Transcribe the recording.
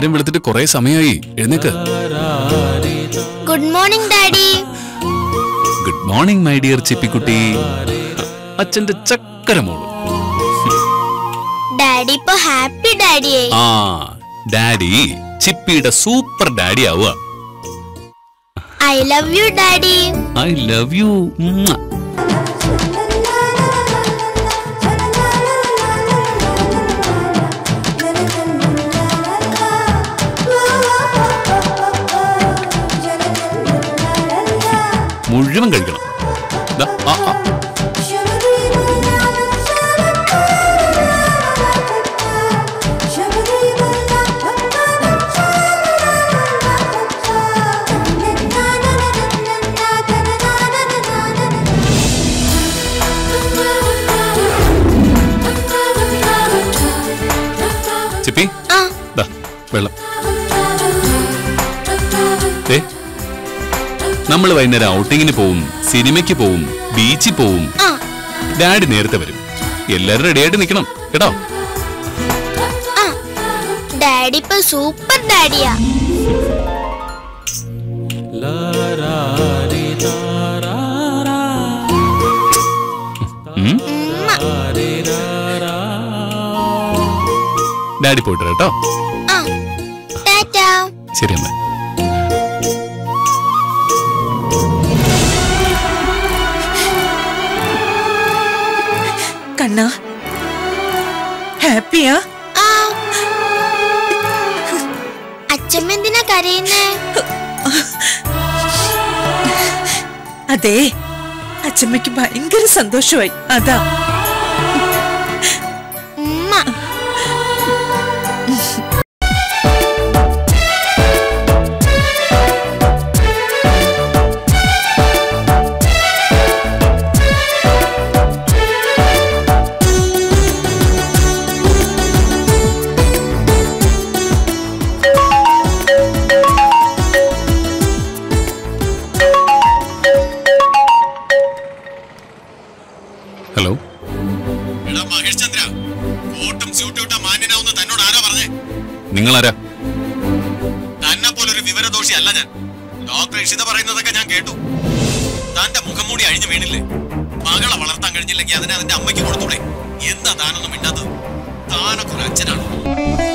നേരം വെളുത്തിട്ട് കുറെ സമയമായി. എഴുന്നേക്ക്. Good morning daddy. Good morning my dear ചിപ്പിക്കുട്ടി. അച്ഛന്റെ ചക്കര മോള്. ഡാഡി ഇപ്പൊ ഹാപ്പി ഡാഡിയായി. ആ, ഡാഡി ചിപ്പിയുടെ സൂപ്പർ ഡാഡി ആവുക. I love you daddy. I love you. മുഴുവൻ കഴിക്കണം. ചിപ്പി, വെള്ളം. നമ്മൾ വൈകുന്നേരം ഔട്ടിങ്ങിന് പോവും, സിനിമയ്ക്ക് പോവും, ബീച്ചിൽ പോവും. ഡാഡി നേരത്തെ വരും. എല്ലാരും റെഡിയായിട്ട് നിൽക്കണം കേട്ടോ. ഡാഡി ഇപ്പൊ സൂപ്പർ ഡാഡിയാ. ഡാഡി പോയിട്ട് കേട്ടോ. ശരി അമ്മ. കണ്ണാ, ഹാപ്പിയാ? അച്ഛമ്മ എന്തിനാ കരയുന്നേ? അതെ, അച്ഛമ്മയ്ക്ക് ഭയങ്കര സന്തോഷമായി. അതാ. ഹലോ. നിങ്ങളാരാ? തന്നെ പോലൊരു വിവരദോഷി അല്ല ഞാൻ. ഡോക്ടർ ഇഷിത പറയുന്നതൊക്കെ ഞാൻ കേട്ടു. തന്റെ മുഖം മൂടി അഴിഞ്ഞു വീണില്ലേ? മകളെ വളർത്താൻ കഴിഞ്ഞില്ലെങ്കിൽ അതിനെ അതിന്റെ അമ്മയ്ക്ക് കൊടുത്തൂടെ? എന്താ താനൊന്നും മിണ്ടാത്തത്? താനൊക്കെ ഒരു അച്ഛനാണ്.